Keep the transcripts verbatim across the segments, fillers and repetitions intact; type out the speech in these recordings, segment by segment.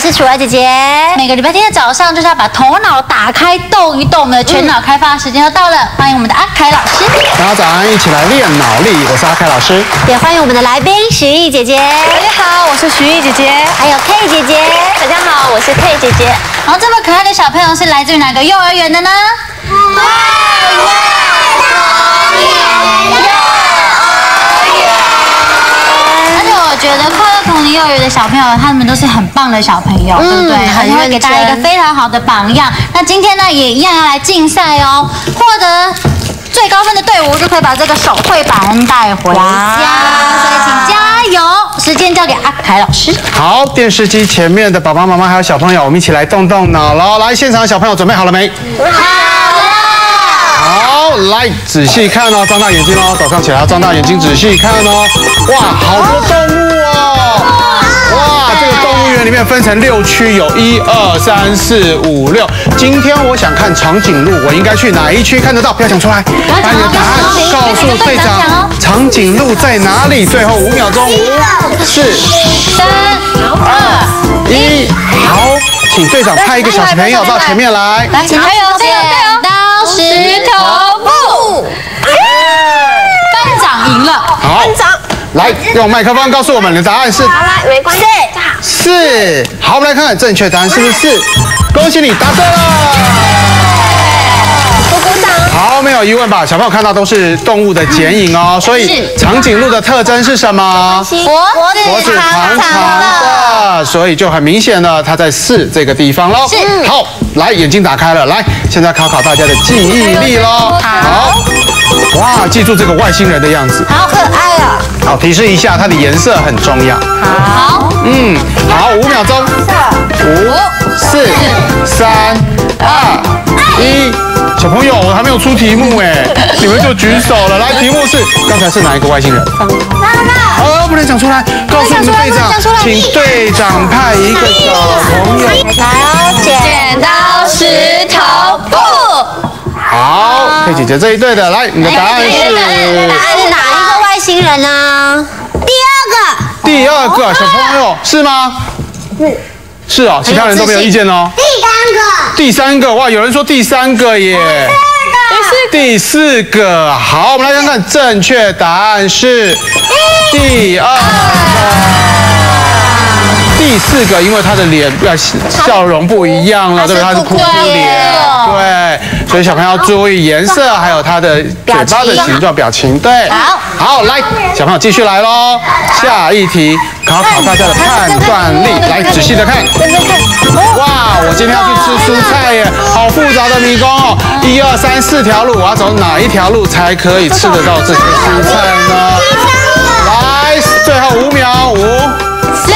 是楚儿姐姐。 每个礼拜天的早上就是要把头脑打开，动一动的全脑开发时间又到了，欢迎我们的阿凯老师。 大家早安，一起来练脑力，我是阿凯老师。 也欢迎我们的来宾徐艺姐姐。 大家好，我是徐艺姐姐。 还有 K 姐姐。 大家好，我是 K 姐姐。 然后这么可爱的小朋友是来自于哪个幼儿园的呢？ 快乐童年幼儿园。 而且我觉得快乐童年幼儿园的小朋友，他们都是很棒的小朋友，嗯、对不对？很会给大家一个非常好的榜样。那今天呢，也一样要来竞赛哦，获得最高分的队伍就可以把这个手绘板带回家，所以请加油！时间交给阿凯老师。 好，电视机前面的爸爸妈妈还有小朋友，我们一起来动动脑喽！来，现场的小朋友准备好了没？ 好了。 好，来仔细看哦，张大眼睛哦，早上起来要张大眼睛仔细看哦。哇，好多动物哦！哇，这个动物园里面分成六区，有一二三四五六。今天我想看长颈鹿，我应该去哪一区看得到？不要讲出来，把你的答案告诉队长。长颈鹿在哪里？最后五秒钟，五、四、 三、二、 一，好，请队长派一个小朋友到前面来。 来，请加油，加油，加油！刀石头布，班长赢了。 好，班长，来用麦克风告诉我们的答案是。 好来，没关系。 四，好，我们来看看正确答案是不是四？恭喜你答对了。好，没有疑问吧？小朋友看到都是动物的剪影哦，所以长颈鹿的特征是什么？ 脖子长长的，所以就很明显了，它在四这个地方喽。好，来，眼睛打开了，来，现在考考大家的记忆力喽。好，哇，记住这个外星人的样子， 好可爱啊！ 好，提示一下，它的颜色很重要。 好， 嗯，好，五秒钟，五、四、三、二、一。小朋友，我还没有出题目哎，你们就举手了。来，题目是刚才是哪一个外星人？哦，不能讲出来，告诉我们的队长，请队长派一个小朋友。 来哦，剪刀石头布。 好，佩姐姐这一队的，来，你的答案是？ 答案是哪一个外星人呢？第二个。 第二个小朋友是吗？是。是哦，其他人都没有意见哦。 第三个。 第三个，哇，有人说第三个耶。第四个，好，我们来看看正确答案是第二个。第四个，因为他的脸呃笑容不一样了，对不对？他是哭哭脸，对，所以小朋友要注意颜色，还有他的嘴巴的形状、表情。对，好，好，来，小朋友继续来喽。下一题，考考大家的判断力，来仔细的看。哇，我今天要去吃蔬菜耶，好复杂的迷宫哦！一二三四条路，我要走哪一条路才可以吃得到这些蔬菜呢？来，最后五秒，五、四、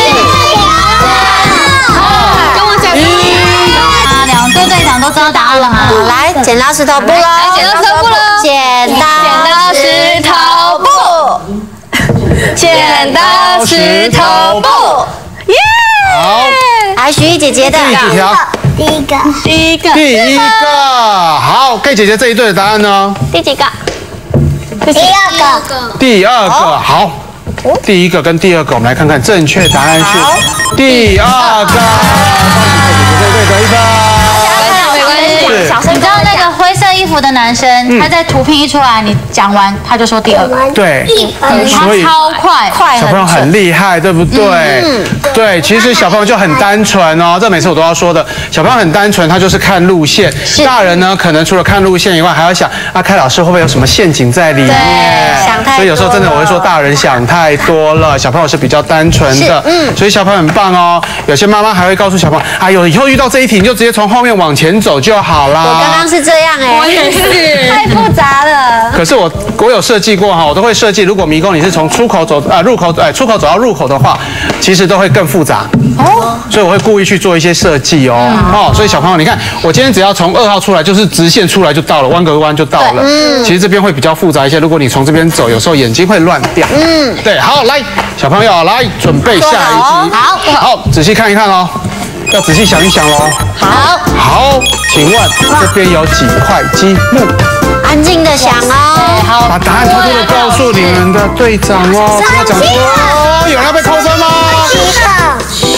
队队长都知道答案了吗？ 好，来，剪刀石头布喽！ 剪刀石头布喽！ 剪刀石头布， 剪刀石头布，耶！ 好， 来，徐艺姐姐的第几条？ 第一个， 第一个， 第一个。好，K姐姐这一队的答案呢？ 第几个？ 第二个， 第二个。好，第一个跟第二个，我们来看看正确答案是第二个。恭喜 K 姐姐这一队得一分。 没关系，小声。 你知道那个灰色衣服的男生，他在图片一出来，你讲完他就说第二个， 对， 他超快，快小朋友很厉害，对不对？对，其实小朋友就很单纯哦，这每次我都要说的。小朋友很单纯，他就是看路线。大人呢，可能除了看路线以外，还要想阿开老师会不会有什么陷阱在里面？ 想太多了。 所以有时候真的我会说，大人想太多了，小朋友是比较单纯的。嗯，所以小朋友很棒哦。有些妈妈还会告诉小朋友，哎呦，以后遇到这一题你就直接从后面往前走就好啦。 我刚刚是这样哎， 我也是， 太复杂了。 可是我我有设计过哈，我都会设计，如果迷宫你是从出口走啊入口哎出口走到入口的话，其实都会更复杂哦。所以我会故意去做一些设计哦。哦，所以小朋友你看，我今天只要从二号出来，就是直线出来就到了，弯个弯就到了。嗯，其实这边会比较复杂一些。如果你从这边走，有时候眼睛会乱掉。嗯，对，好，来，小朋友来准备下一题。 好， 好，仔细看一看哦。要仔细想一想喽。 好， 好，请问这边有几块积木？ 安静的想哦。 好， 把答案偷偷的告诉你们的队长哦，不要讲说哦，有人要被扣分吗？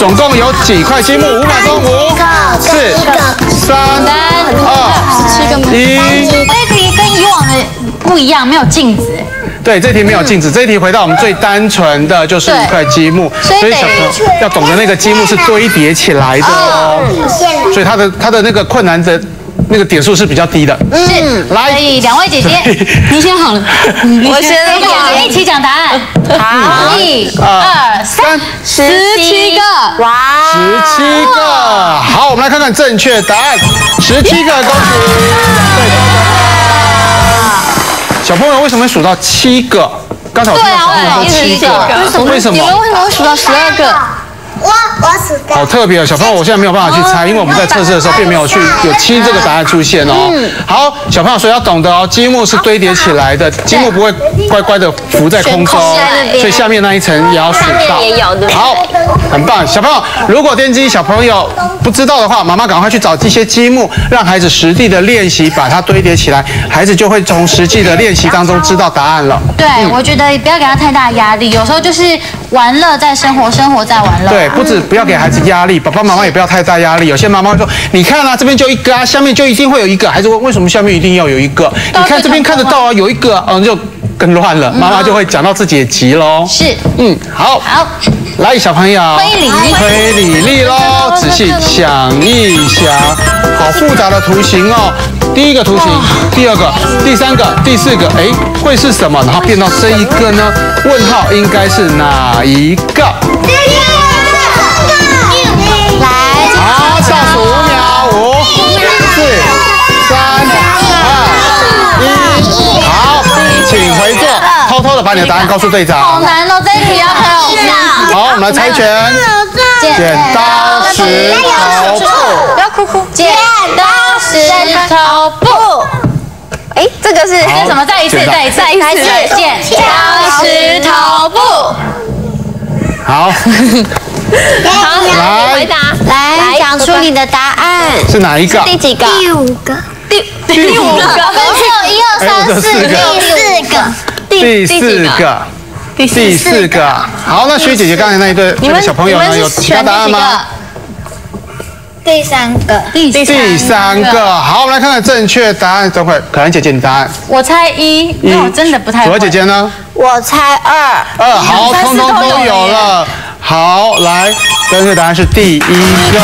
总共有几块积木？五秒钟，五、四、三、二、一。 这题跟以往的不一样，没有镜子。 对，这题没有镜子，这题回到我们最单纯的就是一块积木，所以小朋友要懂得那个积木是堆叠起来的哦，所以它的它的那个困难的那个点数是比较低的。 是，来，所以两位姐姐，你先好了， 我先的话， 一起讲答案。好，一、二、三， 十七个， 哇， 十七个。好，我们来看看正确答案，十七个，恭喜。小朋友为什么会数到七个？刚才我听到小朋友说七个，为什么？ 你们为什么会数到十二个？ 我我数的。 好特别哦，小朋友，我现在没有办法去猜，因为我们在测试的时候并没有去有七这个答案出现哦。好，小朋友，所以要懂得哦，积木是堆叠起来的，积木不会乖乖的浮在空中，所以下面那一层也要数到。好，很棒，小朋友，如果电机小朋友不知道的话，妈妈赶快去找这些积木，让孩子实地的练习，把它堆叠起来，孩子就会从实际的练习当中知道答案了。 对，我觉得不要给他太大压力，有时候就是玩乐在生活，生活在玩乐。 对。不止不要给孩子压力，爸爸妈妈也不要太大压力。有些妈妈会说：“你看啊，这边就一个啊，下面就一定会有一个。”孩子问：“为什么下面一定要有一个？”你看这边看得到啊，有一个，嗯，就更乱了。妈妈就会讲到自己也急喽。 是， 嗯，好， 好， 来，小朋友， 推理， 推理力喽，仔细想一想，好复杂的图形哦。第一个图形，第二个，第三个，第四个，哎，会是什么？然后变到这一个呢？问号应该是哪一个？好，倒数五秒，五、四、三、二、一，好，请回座，偷偷的把你的答案告诉队长。 好难哦，这一题要考。 好，我们来猜拳，剪刀石头布， 不要哭哭，剪刀石头布。 哎，这个是是什么？再一次，再一次，再一次，剪刀石头布。 好。 好， 来回答， 来讲出你的答案。 是哪一个？ 第几个？ 第五个。 第第五个， 一二三四， 第四个。 第四个。第四个。好，那薛姐姐刚才那一对那个小朋友呢，有其他答案吗？ 第三个。 第三个。好，我们来看看正确答案。等会，可兰姐姐，你答案？ 我猜一，因为我真的不太会。 左姐姐呢？ 我猜二。 二，好，通通都有了。好，来，正确答案是第一个。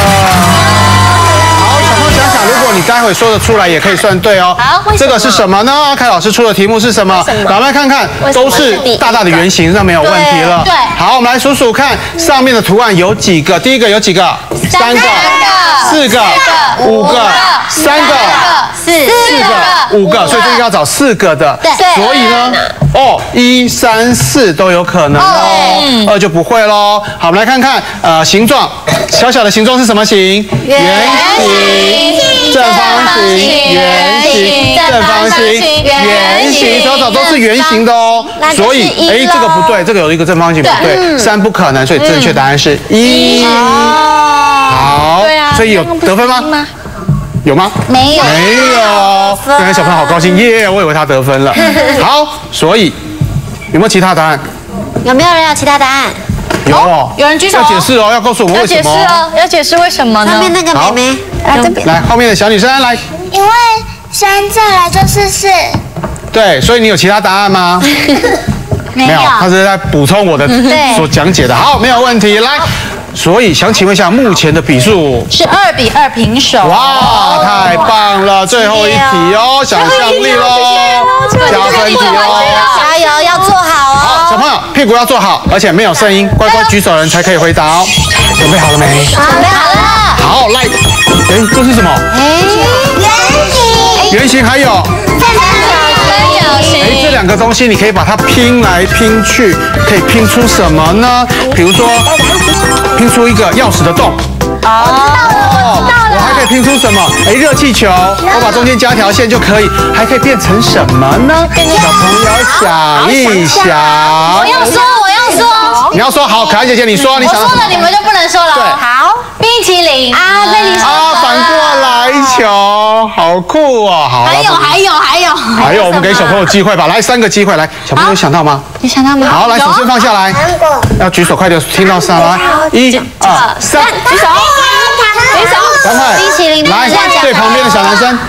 好，小朋友想想，如果你待会说得出来，也可以算对哦。 好， 这个是什么呢？阿凯老师出的题目是什么？赶快看看，都是大大的圆形，那没有问题了。 对。 好，我们来数数看，上面的图案有几个？第一个有几个？三个、四个、五个、三个、 四四个、五个，所以这个要找四个的。 对。 所以呢，哦，一、三、四都有可能哦，二就不会喽。好，我们来看看，呃，形状，小小的形状是什么形？圆形、正方形、圆形、正方形、圆形，所有找都是圆形的哦。所以，哎，这个不对，这个有一个正方形不对，三不可能，所以正确答案是一。好，所以有得分吗？有吗？ 没有， 没有。刚才小朋友好高兴耶，我以为他得分了。好，所以有没有其他答案？ 有没有人有其他答案？ 有哦， 有人举手要解释哦，要告诉我们为什么哦。 要解释为什么呢？ 上面那个妹妹啊，这边。 来，后面的小女生来。 因为三再来就是四。 对，所以你有其他答案吗？ 没有， 他是在补充我的所讲解的。好，没有问题。来。所以想请问一下，目前的比数是二比二平手。 哇，太棒了！最后一题哦，想象力喽，加分题哦， 加油，要做好哦。 好，小朋友屁股要坐好，而且没有声音，乖乖举手的人才可以回答哦。准备好了没？ 准备好了。 好，来，哎，这是什么？ 哎，圆形。 圆形还有。哎，这两个东西你可以把它拼来拼去，可以拼出什么呢？比如说，拼出一个钥匙的洞。哦，我还可以拼出什么？哎，热气球，我把中间加条线就可以，还可以变成什么呢？小朋友想一想。 我要说，我要说。 你要说好，可爱姐姐，你说，你想。 我说了，你们就不能说了。 对， 好，冰淇淋啊，被你说啊，反过来球，好好酷哦！好， 还有还有还有还有，我们给小朋友机会吧，来三个机会，来，小朋友有想到吗？ 你想到吗？ 好，来，手先放下来，要举手，快点，听到声来，一、二、三， 举手，举手， 赶快， 冰淇淋来，最旁边的小男生，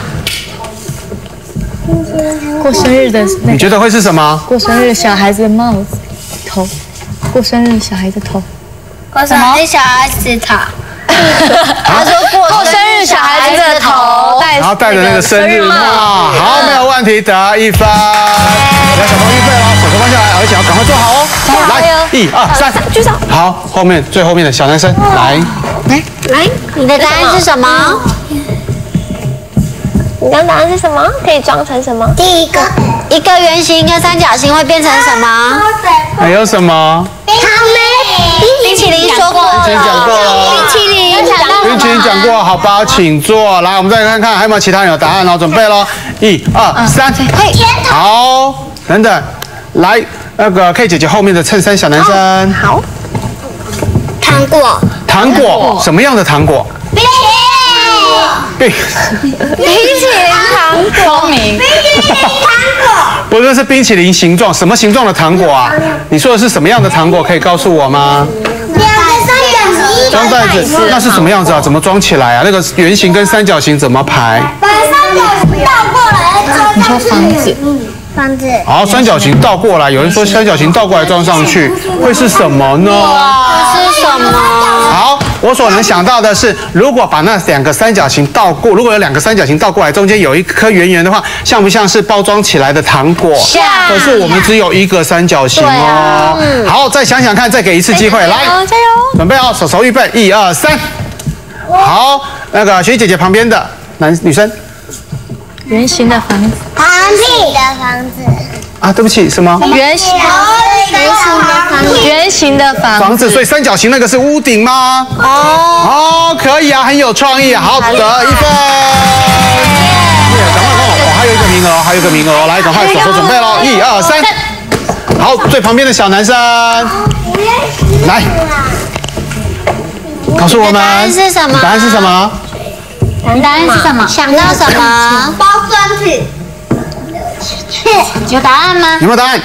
过生日的那你觉得会是什么？ 过生日小孩子的帽子头，过生日小孩的头。 过生日小孩子头。他说过生日小孩子的头， 然后戴着那个生日帽，好，没有问题，得一分。来，小朋友预备了，手手放下来，而且要赶快做好哦。来，一二三， 举手。 好，后面最后面的小男生来， 来来，你的答案是什么？ 你刚答案是什么？可以装成什么？ 第一个，一个圆形，一个三角形会变成什么？ 还有什么？ 冰淇淋说过了， 冰淇淋讲过了冰淇淋， 冰淇淋讲过，好吧，请坐。来，我们再看看还有没有其他人有答案哦，准备喽，一二三，好，等等，来，那个 K 姐姐后面的衬衫小男生， 好，糖果， 糖果，什么样的糖果？ 冰淇淋， 冰， 冰淇淋糖果， 聪明。 冰淇淋糖果， 不是，是冰淇淋形状，什么形状的糖果啊？你说的是什么样的糖果？可以告诉我吗？ 两个三角形， 装袋子，那是什么样子啊？怎么装起来啊？那个圆形跟三角形怎么排？ 把三角形倒过来装上去。你说房子，房子， 好，三角形倒过来，有人说三角形倒过来装上去，会是什么呢？ 是什么？ 好，我所能想到的是，如果把那两个三角形倒过，如果有两个三角形倒过来，中间有一颗圆圆的话，像不像是包装起来的糖果？ 像。 可是我们只有一个三角形哦。好，再想想看，再给一次机会，来， 加油！ 准备好，手手预备，一二三。好，那个学姐姐旁边的男女生圆形的房子， 房子的房子， 啊，对不起，什么？ 圆形圆形的房子， 圆形的房房子，所以三角形那个是屋顶吗？ 哦， 哦，可以啊，很有创意，好，得一分。赶快赶快，哦，还有一个名额，还有一个名额，来，赶快手手准备喽，一二三。好，最旁边的小男生，来，告诉我们， 答案是什么答案是什么？ 你答案是什么？ 想到什么？包装纸。 有答案吗？ 有没有答案？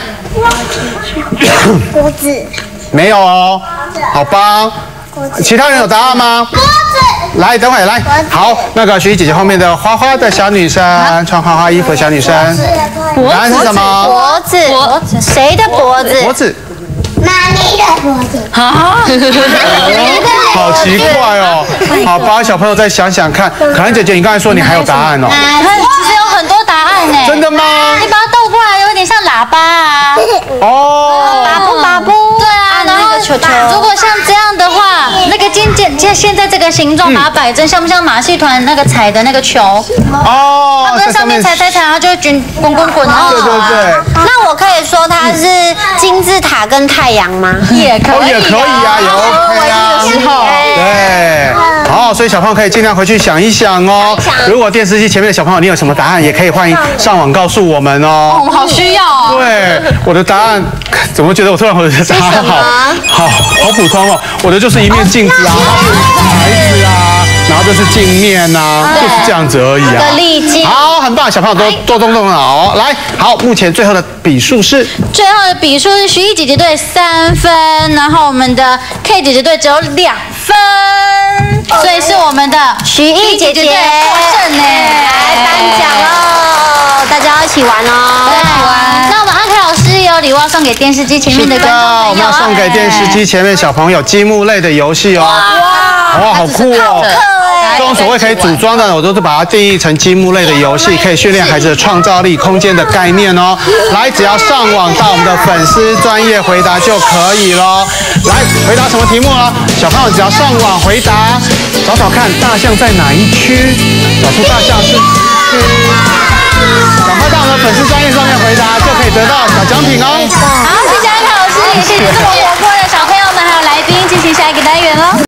锅子。 没有哦，好吧。其他人有答案吗？ 锅子。 来，等会来。好，那个学习姐姐后面的花花的小女生，穿花花衣服的小女生，答案是什么？ 脖子。脖子。谁的脖子？ 脖子。 妈咪的脖子。啊？ 好奇怪哦。好吧，小朋友再想想看。可兰姐姐，你刚才说你还有答案哦。 其实有很多答案呢。 真的吗？ 你把它倒过来，有点像喇叭啊。 哦。 把布把布。 对啊，然后如果像这样的话，那个尖尖现现在这个形状把它摆正，像不像马戏团那个踩的那个球？ 哦， 它在上面踩踩踩，然后就会滚滚滚滚。 对对对。 那我可以说它是金字塔跟太阳吗？ 也可以， 也可以啊，也 OK 啊。 时候对，好，所以小朋友可以尽量回去想一想哦。如果电视机前面的小朋友你有什么答案，也可以欢迎上网告诉我们哦。 我们好需要哦。 对，我的答案怎么觉得我突然我的答案好好好普通哦？我的就是一面镜子啊，孩子啊，然后就是镜面呐，就是这样子而已啊。 的历经。 好，很棒，小朋友都多动动脑哦。来，好，目前最后的比数是最后的比数是徐艺姐姐队三分，然后我们的 K 姐姐队只有两分，所以是我们的徐艺姐姐获胜呢。 来颁奖喽，大家要一起玩哦。 一起玩。那我们阿 K 老师也有礼物要送给电视机前面的观众朋友， 我们要送给电视机前面小朋友积木类的游戏哦。哇，好酷哦！这种所谓可以组装的，我都是把它定义成积木类的游戏，可以训练孩子的创造力、空间的概念哦。来，只要上网到我们的粉丝专业回答就可以咯。来，回答什么题目呢？小朋友只要上网回答，找找看大象在哪一区，找出大象是区，赶快到我们的粉丝专业上面回答，就可以得到小奖品哦。 好，谢谢阿 K 老师，也谢谢这么活泼的小朋友们还有来宾，进行下一个单元喽。